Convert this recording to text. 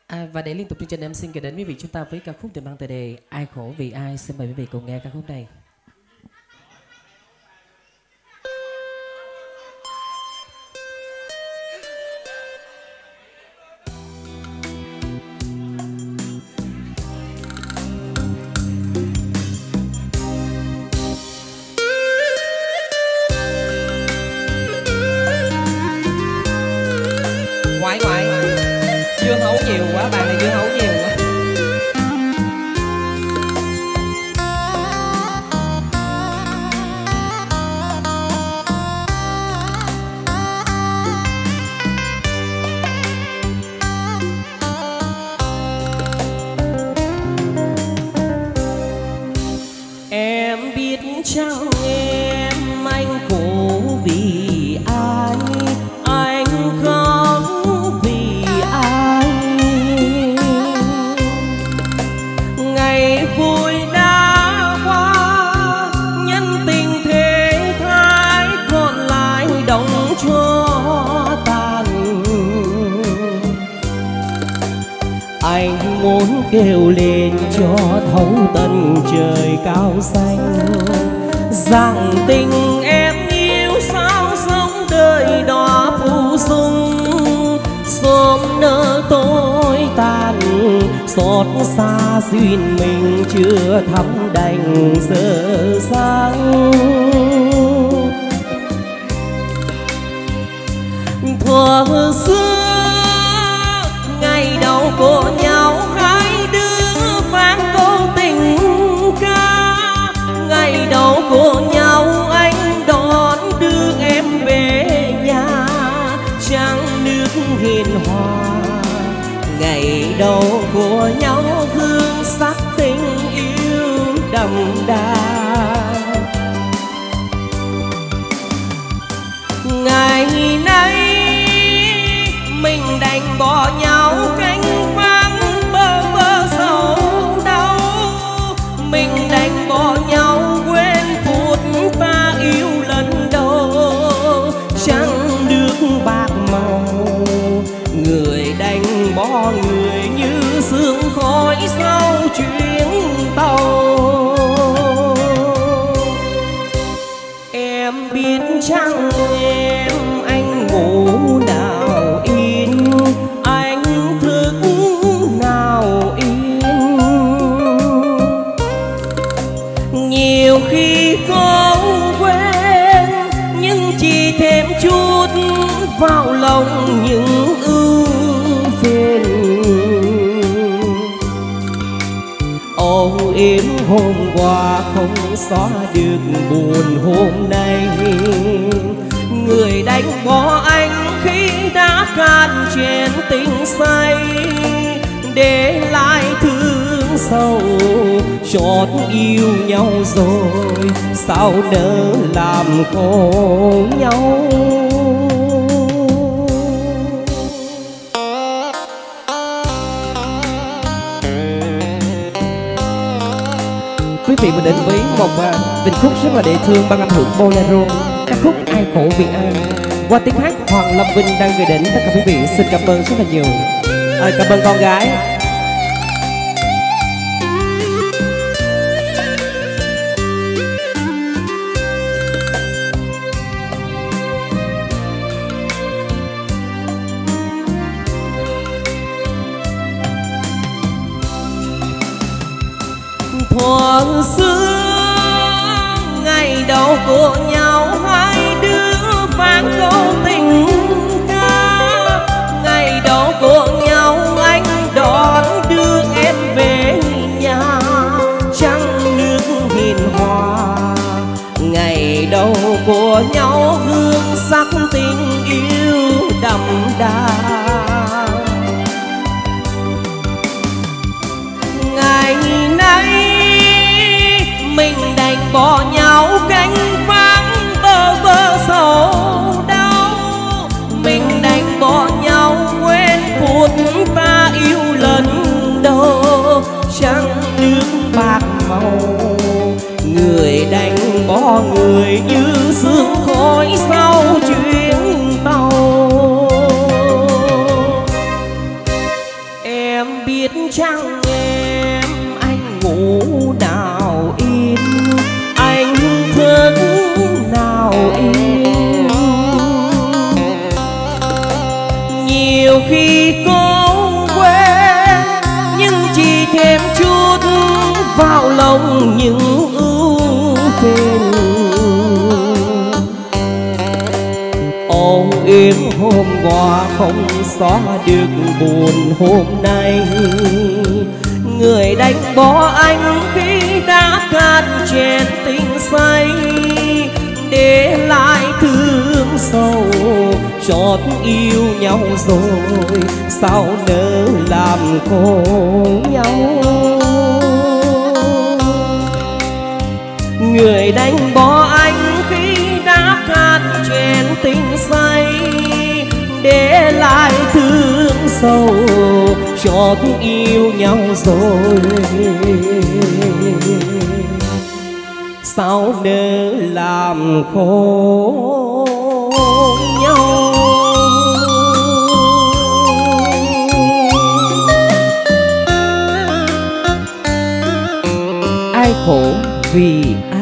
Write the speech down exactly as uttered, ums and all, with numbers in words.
À, và để liên tục chương trình em xin gửi đến quý vị chúng ta với ca khúc được mang tựa đề Ai khổ vì ai. Xin mời quý vị cùng nghe ca khúc này. Ngoại ngoại dương hấu nhiều quá, bạn này dương hấu nhiều quá. Em biết chăng em anh khổ vì ai, anh khóc vì ai. Ngày vui đã qua, nhân tình thế thái, còn lại đóng cho tàn. Anh muốn kêu lên cho thấu tận trời cao xanh, rằng tình em yêu sao sống đời đỏ phù dung. Sớm nỡ tôi tàn, xót xa duyên mình chưa thắm đành giờ sáng. Thuở xưa ngày đầu của nhau, hai đứa vang câu tình ca. Ngày đầu của nhau anh đón đưa em về nhà, trăng nước hiền hòa. Ngày đầu của nhau hương sắc tình yêu đậm đà. Ngày nay mình đành bỏ nhau cánh vắng bơ vơ sầu đau. Mình đành bỏ nhau quên phút ta yêu lần đầu, trăng nước bạc màu. Người đành bỏ người như sương khói sau chuyến tàu. Em biết chăng em anh ngủ nào yên, anh thức nào yên. Nhiều khi không quên nhưng chỉ thêm chút vào lòng những ưu phiền. Âu yếm hôm qua không xóa được buồn hôm nay. Người đánh bỏ anh khi đã can chén tình say, để lại thương sâu chót yêu nhau rồi sao nỡ làm khổ nhau. Quý vị mình đến với một uh, tình khúc rất là dễ thương bằng âm hưởng bolero, ca khúc Ai khổ vì ai, qua tiếng hát Hoàng Lâm Vinh đang gửi đến tất cả quý vị. Xin cảm ơn rất là nhiều. À, cảm ơn con gái. Thuở xưa ngày đầu của nhau, hai đứa vang câu tình ca. Ngày đầu của nhau anh đón đưa em về nhà, trăng nước hiền hòa. Ngày đầu của nhau hương sắc tình yêu đậm đà. Ngày nay mình đành bỏ nhau cánh vắng bơ vơ sầu đau. Mình đành bỏ nhau quên phút ta yêu lần đầu, trăng nước bạc màu. Người đành bỏ người như sương khói biết chăng em, anh ngủ nào yên, anh thức nào yên. Nhiều khi có quên nhưng chỉ thêm chút vào lòng những ưu phiền. Âu yếm hôm qua không xóa được buồn hôm nay, người đánh bỏ anh khi đã cạn chén tình say, để lại thương sâu chót yêu nhau rồi sao nỡ làm khổ nhau. Người đánh bỏ anh khi đã cạn chén tình say, để lại thương sâu chót yêu nhau rồi sao nỡ làm khổ nhau. Ai khổ vì ai